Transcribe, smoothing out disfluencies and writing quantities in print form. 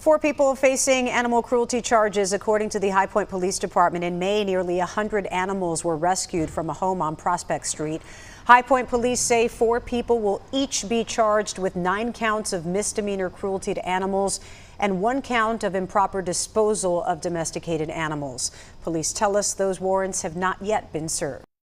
Four people facing animal cruelty charges, according to the High Point Police Department. In May, nearly 100 animals were rescued from a home on Prospect Street. High Point police say 4 people will each be charged with 9 counts of misdemeanor cruelty to animals and 1 count of improper disposal of domesticated animals. Police tell us those warrants have not yet been served.